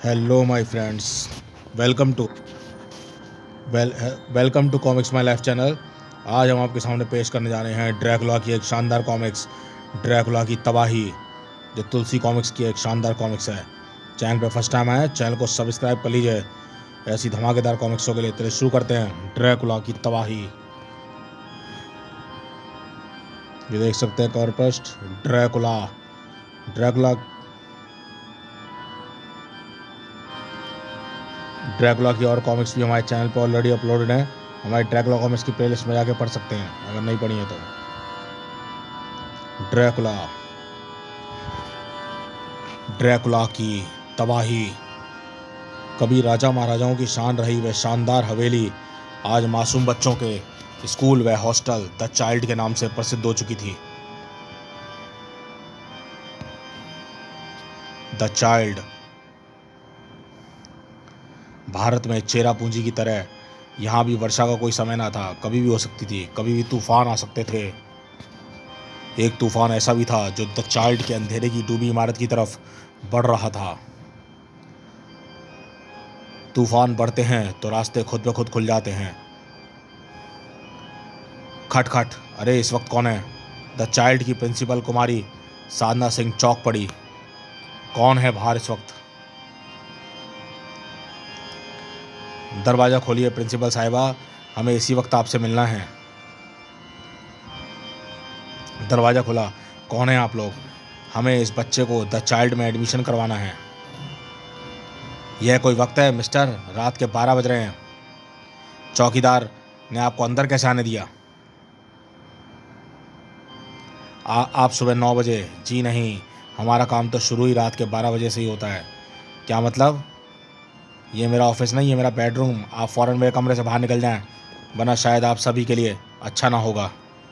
Hello my friends, welcome to welcome to comics my life channel. आज हम आपके सामने पेश करने जा रहे हैं ड्रैकुला की एक शानदार कॉमिक्स, ड्रैकुला की तबाही, जो तुलसी कॉमिक्स की एक शानदार कॉमिक्स है। चैनल पे फर्स्ट टाइम आए, चैनल को सब्सक्राइब कर लीजिए। ऐसी धमाकेदार कॉमिक्सों के लिए चलिए शुरू करते हैं ड्रैकुला की तबाही। ये देख सकते हैं cover first, Dracula. Dracula Dracula की और कॉमिक्स भी हमारे चैनल पर ऑलरेडी अपलोडेड हैं। हमारे ड्रैकुला कॉमिक्स की प्लेलिस्ट में जाके पढ़ सकते हैं अगर नहीं पढ़ी है तो। ड्रैकुला ड्रैकुला की तबाही। कभी राजा महाराजाओं की शान रही वह शानदार हवेली आज मासूम बच्चों के स्कूल व हॉस्टल द चाइल्ड के नाम से प्रसिद्ध हो चुकी थी। द चाइल्ड भारत में चेरा पूंजी की तरह यहाँ भी वर्षा का कोई समय ना था, कभी भी हो सकती थी, कभी भी तूफान आ सकते थे। एक तूफान ऐसा भी था जो द चाइल्ड के अंधेरे की डूबी इमारत की तरफ बढ़ रहा था। तूफान बढ़ते हैं तो रास्ते खुद ब खुद खुल जाते हैं। खट खट, अरे इस वक्त कौन है? द चाइल्ड की प्रिंसिपल कुमारी साधना सिंह चौंक पड़ी। कौन है बाहर इस वक्त? दरवाज़ा खोलिए प्रिंसिपल साहिबा, हमें इसी वक्त आपसे मिलना है। दरवाज़ा खुला। कौन है आप लोग? हमें इस बच्चे को द चाइल्ड में एडमिशन करवाना है। यह कोई वक्त है मिस्टर? रात के 12 बज रहे हैं। चौकीदार ने आपको अंदर कैसे आने दिया? आप सुबह 9 बजे? जी नहीं, हमारा काम तो शुरू ही रात के 12 बजे से ही होता है। क्या मतलब? ये मेरा ऑफिस नहीं, ये मेरा बेडरूम। आप फ़ौरन मेरे कमरे से बाहर निकल जाएं, वरना शायद आप सभी के लिए अच्छा ना होगा।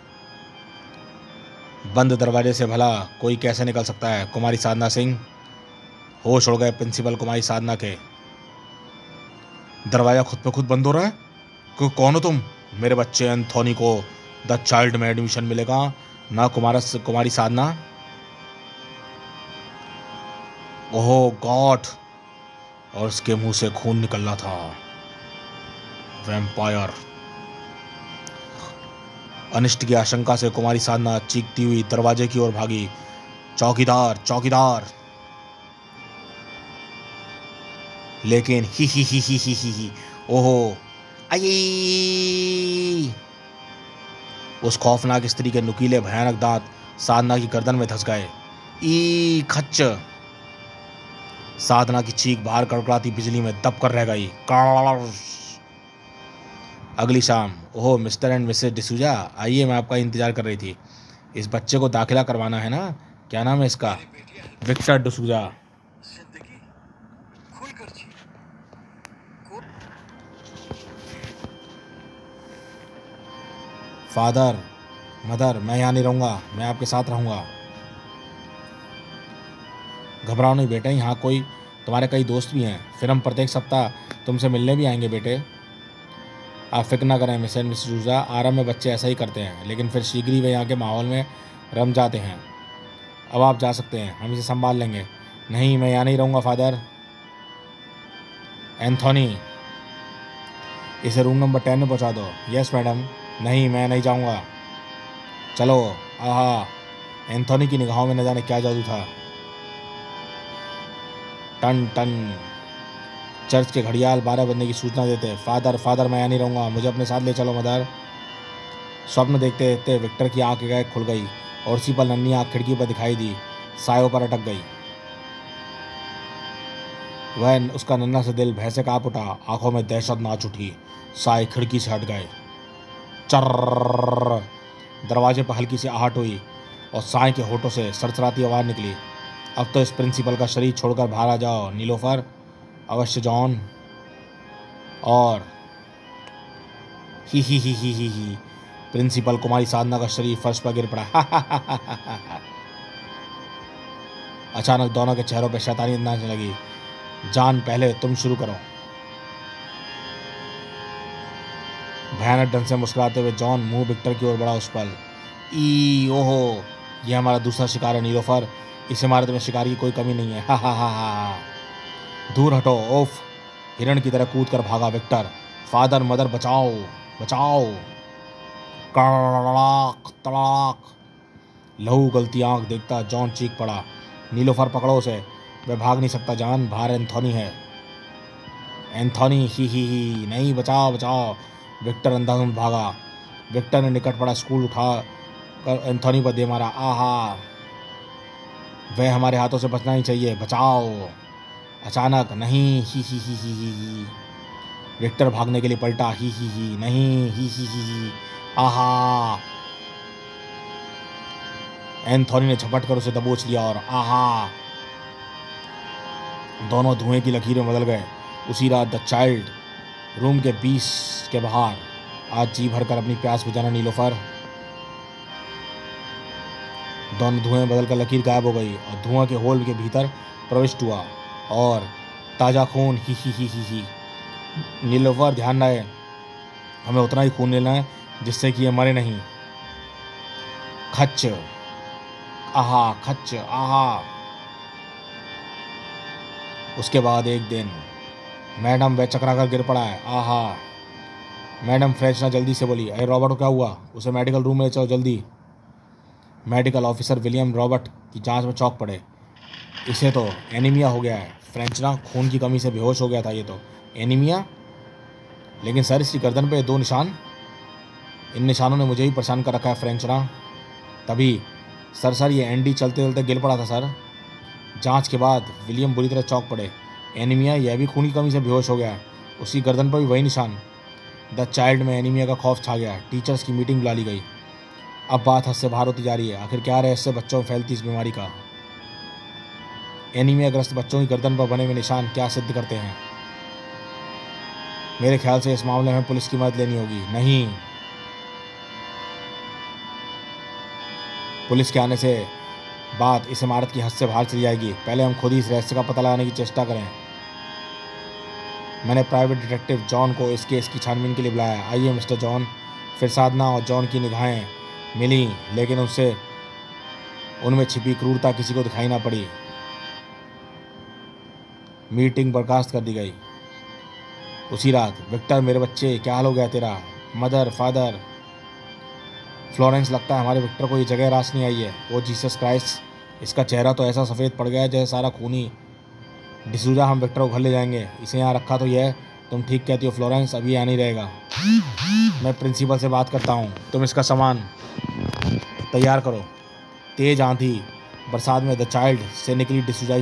बंद दरवाजे से भला कोई कैसे निकल सकता है? कुमारी साधना सिंह। होश उड़ गए प्रिंसिपल कुमारी साधना के। दरवाज़ा खुद पे खुद बंद हो रहा है। कौन हो तुम? मेरे बच्चे एंथोनी को द चाइल्ड में एडमिशन मिलेगा, ना कुमारी साधना। ओह गॉड! और उसके मुंह से खून निकल रहा था। वैम्पायर। अनिष्ट की आशंका से कुमारी साधना चीखती हुई दरवाजे की ओर भागी। चौकीदार, चौकीदार! लेकिन ही ओहो, आई! उस खौफनाक स्त्री के नुकीले भयानक दांत साधना की गर्दन में धंस गए। ई खच्च! साधना की चीख बाहर कड़कड़ाती बिजली में दब कर रह गई। अगली शाम। Oh mister and missus D'Souza, आइए, मैं आपका इंतजार कर रही थी। इस बच्चे को दाखिला करवाना है ना? क्या नाम है इसका? विक्टर डिसूजा। फादर, मदर, मैं यहाँ नहीं रहूँगा, मैं आपके साथ रहूँगा। घबराओ नहीं बेटे, यहाँ कोई तुम्हारे कई दोस्त भी हैं। फिर हम प्रत्येक सप्ताह तुमसे मिलने भी आएंगे बेटे। आप फिक्र ना करें मिस एंड मिस डिसूजा, आरंभ में बच्चे ऐसा ही करते हैं, लेकिन फिर शीघ्र ही वे यहाँ के माहौल में रम जाते हैं। अब आप जा सकते हैं, हम इसे संभाल लेंगे। नहीं, मैं यहाँ नहीं रहूँगा फादर। एंथोनी, इसे रूम नंबर 10 में पहुँचा दो। Yes madam. नहीं, मैं नहीं जाऊँगा। चलो। आहा, एंथोनी की निगाहों में न जाने क्या जादू था। Ton ton. चर्च के घड़ियाल 12 बजने की सूचना देते। फादर, फादर, मैं यहाँ नहीं रहूँगा, मुझे अपने साथ ले चलो मदर। स्वप्न देखते देखते विक्टर की आँख एकाएक खुल गई और उसी पर नन्ही आँख खिड़की पर दिखाई दी, सायों पर अटक गई। वह उसका नन्हा सा दिल भय से काँप उठा, आंखों में दहशत नाच उठी। साए खिड़की से हट गए। चर्र! दरवाजे पर हल्की सी आहट हुई और साए के होठों से सरसराती आवाज निकली। अब तो इस प्रिंसिपल का शरीर छोड़कर बाहर आ जाओ नीलोफर। अवश्य जॉन। और ही प्रिंसिपल कुमारी साधना का शरीर फर्श पर गिर पड़ा। अचानक दोनों के चेहरों पर शैतानी नाचने लगी। जान, पहले तुम शुरू करो। भयानक ढंग से मुस्कुराते हुए जॉन मुंह विक्टर की ओर बढ़ा। उस पर ओहो, यह हमारा दूसरा शिकार है नीलोफर। इस इमारत में शिकार की कोई कमी नहीं है। हा हा हा हा। दूर हटो। ओफ। हिरण की तरह कूद कर भागा विक्टर। फादर मदर बचाओ बचाओ। कड़ाक तड़ाक। लहू गलती आंख देखता जॉन चीख पड़ा, नीलोफर पकड़ो उसे, वह भाग नहीं सकता जान, बाहर एंथोनी है। एंथोनी ही नहीं, बचाओ बचाओ। विक्टर अंधाधुंध भागा। विक्टर ने निकट पड़ा स्कूल उठा कर एंथोनी पर दे मारा। आहा, वह हमारे हाथों से बचना ही चाहिए, बचाओ। अचानक नहीं, ही। विक्टर भागने के लिए पलटा। ही नहीं, ही। आहा। एंथोनी ने झपट कर उसे दबोच लिया और आहा, दोनों धुएं की लकीरें बदल गए। उसी रात द चाइल्ड रूम के 20 के बाहर, आज जी भर कर अपनी प्यास बुझाना नीलोफर। दोनों धुएं बदल कर लकीर गायब हो गई और धुआं के होल के भीतर प्रविष्ट हुआ और ताज़ा खून। ही। नीलोफर ध्यान रहे, हमें उतना ही खून लेना है जिससे कि ये मरे नहीं। खच्च आहा, खच्च आहा। उसके बाद एक दिन मैडम वह चकरा कर गिर पड़ा है। आहा। मैडम फ्रेशना जल्दी से बोली, अरे रॉबर्ट को क्या हुआ, उसे मेडिकल रूम में ले चलो जल्दी। मेडिकल ऑफिसर विलियम रॉबर्ट की जांच में चौंक पड़े। इसे तो एनीमिया हो गया है। फ्रेंचना खून की कमी से बेहोश हो गया था। ये तो एनीमिया, लेकिन सर इसकी गर्दन पे 2 निशान, इन निशानों ने मुझे ही परेशान कर रखा है फ्रेंचना। तभी सर ये एंडी चलते चलते गिर पड़ा था सर। जांच के बाद विलियम बुरी तरह चौंक पड़े। एनीमिया, यह भी खून की कमी से बेहोश हो गया है, उसकी गर्दन पर भी वही निशान। द चाइल्ड में एनीमिया का खौफ छा गया। टीचर्स की मीटिंग बुला ली गई। अब बात हद से बाहर होती जा रही है। आखिर क्या रहस्य बच्चों में फैलती इस बीमारी का? एनीमिया ग्रस्त बच्चों की गर्दन पर बने हुए निशान क्या सिद्ध करते हैं? मेरे ख्याल से इस मामले में पुलिस की मदद लेनी होगी। नहीं, पुलिस के आने से बात इस इमारत की हद से बाहर चली जाएगी। पहले हम खुद ही इस रहस्य का पता लगाने की चेष्टा करें। मैंने प्राइवेट डिटेक्टिव जॉन को इस केस की छानबीन के लिए बुलाया। आइए मिस्टर जॉन। फिर साधना और जॉन की निगाहें मिली, लेकिन उनमें छिपी क्रूरता किसी को दिखाई ना पड़ी। मीटिंग बर्खास्त कर दी गई। उसी रात, विक्टर मेरे बच्चे, क्या हाल हो गया तेरा? मदर, फादर, फ्लोरेंस, लगता है हमारे विक्टर को ये जगह रास नहीं आई है। वो जीसस क्राइस्ट, इसका चेहरा तो ऐसा सफ़ेद पड़ गया है जैसे सारा खूनी। डिसूजा, हम विक्टर को घर ले जाएंगे, इसे यहाँ रखा तो यह। तुम ठीक कहती हो फ्लोरेंस, अभी यहाँ नहीं रहेगा। मैं प्रिंसिपल से बात करता हूँ, तुम इसका सामान तैयार करो। तेज आंधी बरसात में द चाइल्ड से निकली डिसूजा की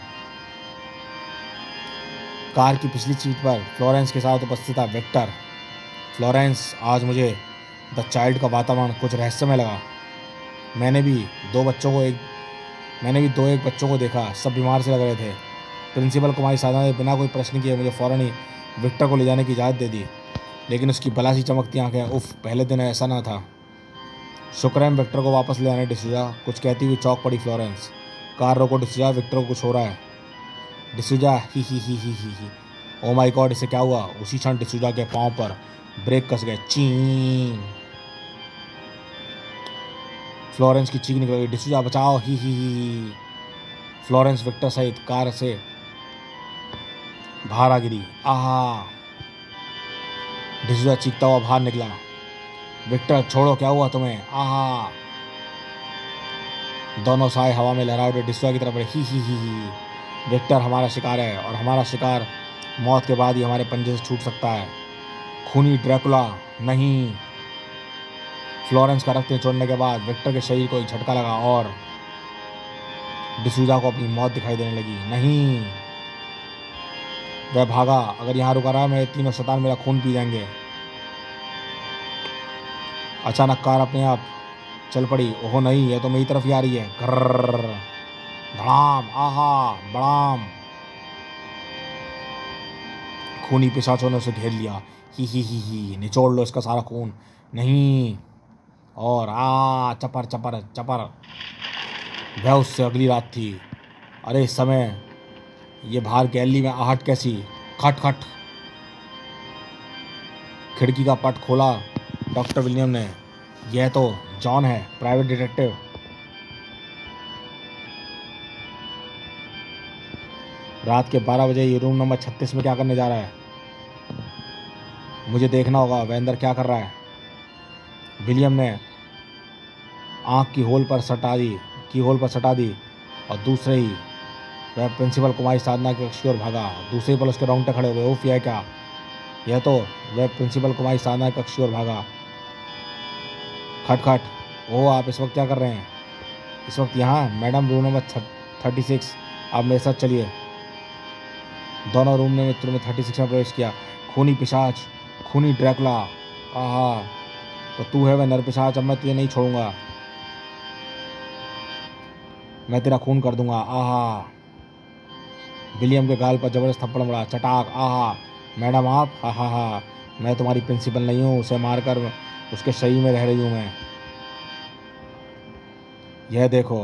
कार की पिछली सीट पर फ्लोरेंस के साथ उपस्थित था विक्टर। फ्लोरेंस, आज मुझे द चाइल्ड का वातावरण कुछ रहस्यमय लगा। मैंने भी दो एक बच्चों को देखा, सब बीमार से लग रहे थे। प्रिंसिपल कुमारी साधना ने बिना कोई प्रश्न किए मुझे फ़ौरन ही विक्टर को ले जाने की इजाज़त दे दी, लेकिन उसकी बला सी चमकती आंखें, उफ, पहले दिन ऐसा ना था। शुक्र है हम विक्टर को वापस ले आने। डिसूजा, कुछ कहती हुई चौंक पड़ी फ्लोरेंस। कार रोको डिसूजा, विक्टर को कुछ हो रहा है। डिसूजा, ही। ओ माय गॉड, इसे क्या हुआ? उसी क्षण डिसूजा के पांव पर ब्रेक कस गए। ची। फ्लोरेंस की चीख निकल गई, डिसूजा बचाओ, ही। फ्लोरेंस विक्टर सहित कार से बाहर आ गिरी। आहा। डिसूजा चीखता हुआ बाहर निकला। विक्टर, छोड़ो, क्या हुआ तुम्हें? आहा। दोनों साए हवा में लहरा उठे डिसूजा की तरफ बढ़े। ही। विक्टर हमारा शिकार है और हमारा शिकार मौत के बाद ही हमारे पंजे से छूट सकता है। खूनी ड्रैकुला नहीं। फ्लोरेंस का रक्त निचोड़ने के बाद विक्टर के शरीर को एक झटका लगा और डिसूजा को अपनी मौत दिखाई देने लगी। नहीं, वह भागा। अगर यहाँ रुका रहा, मेरे तीनों शैतान मेरा खून पी जाएंगे। अचानक कार अपने आप चल पड़ी। ओहो नहीं, यह तो मेरी तरफ ही आ रही है। घर्र, धड़ाम, आहा, बड़ाम। खूनी पिशाचों ने उसे घेर लिया। ही, निचोड़ लो इसका सारा खून। नहीं, और चपर चपर चपर। वह उससे अगली रात थी। अरे इस समय ये बाहर गैलरी में आहट कैसी? खट खट। खिड़की का पट खोला डॉक्टर विलियम ने। यह तो जॉन है, प्राइवेट डिटेक्टिव। रात के 12 बजे ये रूम नंबर 36 में क्या करने जा रहा है? मुझे देखना होगा वह अंदर क्या कर रहा है। विलियम ने आँख की होल पर सटा दी और दूसरे ही वह प्रिंसिपल कुमारी साधना के कक्ष की ओर भागा। दूसरे पल उसके रोंगटे खड़े हो गए। उफ, यह क्या? यह तो वह प्रिंसिपल कुमारी साधना के कक्ष की ओर भागा। खटखट। ओह, आप इस वक्त क्या कर रहे हैं? इस वक्त यहाँ मैडम, रूम नंबर 36। आप मेरे साथ चलिए। दोनों रूम ने मित्रों में 36 में प्रवेश किया। खूनी पिशाच, खूनी ड्रैकुला। आहा, तो तू है वह नर पिशाच। अब मैं तुझे नहीं छोड़ूंगा, मैं तेरा खून कर दूंगा। आहा। विलियम के गाल पर जबरदस्त थप्पड़ मरा। चटाक। आहा, मैडम आप? हा हा हा, मैं तुम्हारी प्रिंसिपल नहीं हूँ। उसे मारकर उसके शरीर में रह रही हूँ मैं। यह देखो।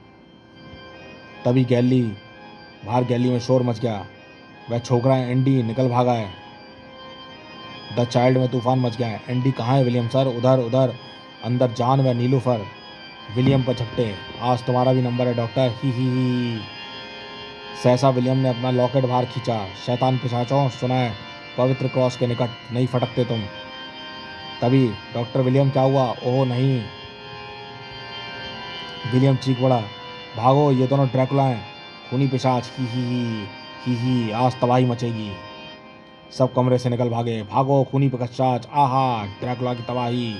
तभी बाहर गैली में शोर मच गया। वह छोकरा एंडी निकल भागा है। द चाइल्ड में तूफान मच गया है। एंडी कहाँ है? विलियम सर, उधर उधर अंदर जॉन व नीलूफर विलियम पर झपटे। आज तुम्हारा भी नंबर है डॉक्टर। ही। सहसा विलियम ने अपना लॉकेट बाहर खींचा। शैतान पिशाचों, सुना है पवित्र क्रॉस के निकट नहीं फटकते तुम। तभी डॉक्टर विलियम, क्या हुआ? ओह नहीं। विलियम चीख पड़ा। भागो, ये दोनों ड्रैकुला हैं, खूनी पिशाच। ही, आज तबाही मचेगी। सब कमरे से निकल भागे। भागो खूनी पिशाच। आहा, ड्रैकुला की तबाही।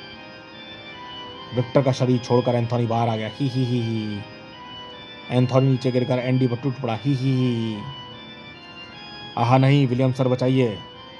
विक्टर का शरीर छोड़कर एंथोनी बाहर आ गया। ही। एंथोनी नीचे गिरकर एंडी पर टूट पड़ा। ही। आहा नहीं, विलियम सर बचाइए।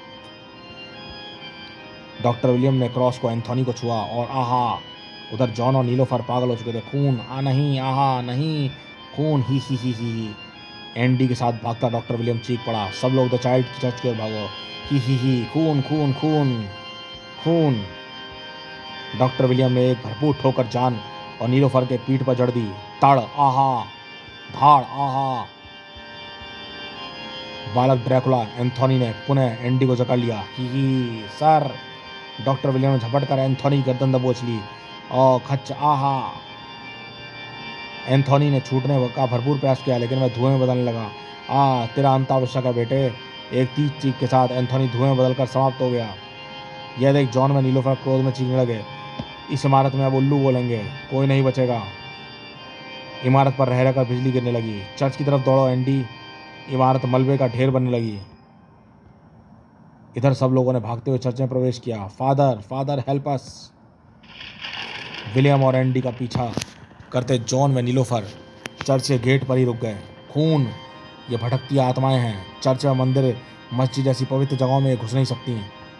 डॉक्टर विलियम ने क्रॉस को एंथोनी को छुआ और आहा, उधर जॉन और नीलोफर पागल हो चुके थे। खून। नहीं, आहा नहीं, खून। ही। एंडी के साथ भागता डॉक्टर विलियम चीख पड़ा। सब लोग द चाइल्ड की चर्च की ओर भागो। ही। खून खून खून खून। डॉक्टर विलियम ने एक भरपूर ठोकर जॉन और नीलोफर के पीठ पर जड़ दी। तड़। आहा। धाड़। आहा। बालक ड्रैकुला एंथोनी ने पुनः एंडी को जकड़ लिया। ही सर। डॉक्टर विलियम ने झपट कर एंथोनी की गर्दन दबोच ली और खच। आहा। एंथोनी ने छूटने का भरपूर प्रयास किया, लेकिन वह धुएं में बदलने लगा। तेरा अंत आवश्यक है बेटे। एक तीज चीख के साथ एंथोनी धुएं में बदलकर समाप्त हो गया। यह देख जॉन व नीलोफर क्रोध में चीखने लगे। इस इमारत में अब उल्लू बोलेंगे, कोई नहीं बचेगा। इमारत पर रह रहकर बिजली गिरने लगी। चर्च की तरफ दौड़ो एंडी। इमारत मलबे का ढेर बनने लगी। इधर सब लोगों ने भागते हुए चर्च में प्रवेश किया। Father help us. विलियम और एंडी का पीछा करते जॉन व नीलोफर चर्च के गेट पर ही रुक गए। खून, ये भटकती आत्माएं हैं। चर्च व मंदिर, मस्जिद जैसी पवित्र जगहों में घुस नहीं सकती।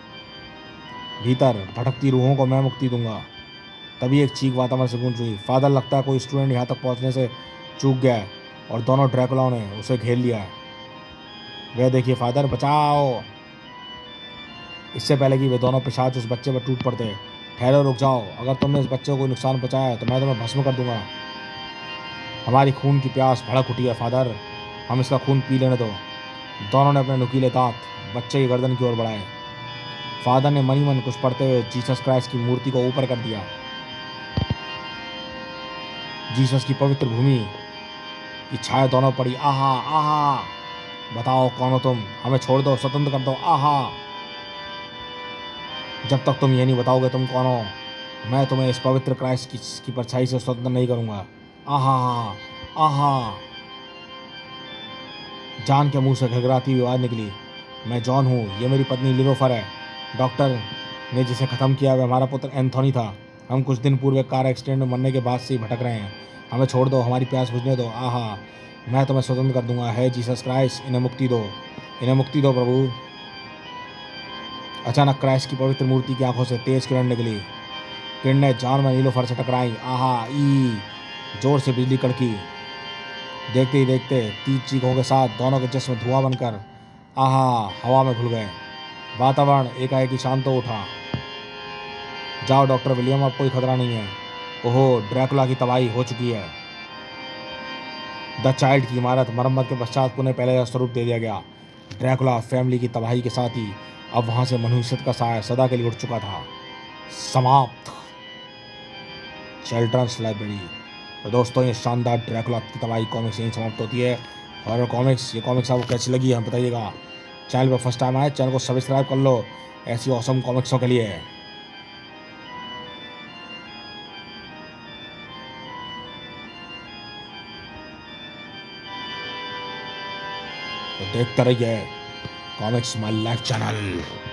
भीतर भटकती रूहों को मैं मुक्ति दूंगा। तभी एक चीख वातावरण से गूंज हुई। फादर, लगता है कोई स्टूडेंट यहाँ तक पहुँचने से चूक गया है और दोनों ड्रैकुलाओं ने उसे घेर लिया है। वह देखिए फादर, बचाओ। इससे पहले कि वे दोनों पिशाच उस बच्चे पर टूट पड़ते, ठहरो, रुक जाओ। अगर तुमने इस बच्चे को कोई नुकसान पहुंचाया तो मैं तुम्हें भस्म कर दूंगा। हमारी खून की प्यास भड़क उठी है फादर, हम इसका खून पी लेने दो। दोनों ने अपने नुकीले दांत बच्चे की गर्दन की ओर बढ़ाए। फादर ने मनी मन कुछ पढ़ते हुए जीसस क्राइस्ट की मूर्ति को ऊपर कर दिया। जीसस की पवित्र भूमि की छाया दोनों पड़ी। आहा। आहा। बताओ कौन हो तुम? हमें छोड़ दो, स्वतंत्र कर दो। आहा। जब तक तुम ये नहीं बताओगे तुम कौन हो, मैं तुम्हें इस पवित्र क्राइस्ट की परछाई से स्वतंत्र नहीं करूंगा। आहा। आहा। जॉन के मुंह से घरघराती हुई आवाज निकली। मैं जॉन हूँ, ये मेरी पत्नी नीलोफर है। डॉक्टर ने जिसे ख़त्म किया वह हमारा पुत्र एंथोनी था। हम कुछ दिन पूर्व कार एक्सीडेंट में मरने के बाद से ही भटक रहे हैं। हमें छोड़ दो, हमारी प्यास बुझने दो। आहा, मैं तुम्हें स्वतंत्र कर दूंगा। है जीसस क्राइस्ट, इन्हें मुक्ति दो, इन्हें मुक्ति दो प्रभु। अचानक क्राइस्ट की पवित्र मूर्ति की आंखों से तेज किरण निकली। किरणें जॉन व नीलोफर से टकराई। आहा। ई, जोर से बिजली कड़की। देखते ही देखते तीज चीखों के साथ दोनों के जिस्म धुआं बनकर आहा हवा में घुल गए। वातावरण एकाएक शांत हो उठा। जाओ डॉक्टर विलियम, अब कोई खतरा नहीं है। ओहो, ड्रैकुला की तबाही हो चुकी है। द चाइल्ड की इमारत मरम्मत के पश्चात पुनः पहले का स्वरूप दे दिया गया। ड्रैकुला फैमिली की तबाही के साथ ही अब वहां से मनुष्यत का साया सदा के लिए उठ चुका था। समाप्त। Children's library. तो दोस्तों, ये शानदार ड्रैकुला की तबाही कॉमिक्स यहीं समाप्त होती है। हॉरर कॉमिक्स, ये कॉमिक्स आपको कैसी लगी है बताइएगा। चैनल पर फर्स्ट टाइम आए, चैनल को सब्सक्राइब कर लो ऐसी ऑसम कॉमिक्सों के लिए। तो देखते रहिए कॉमिक्स माय लाइफ चैनल।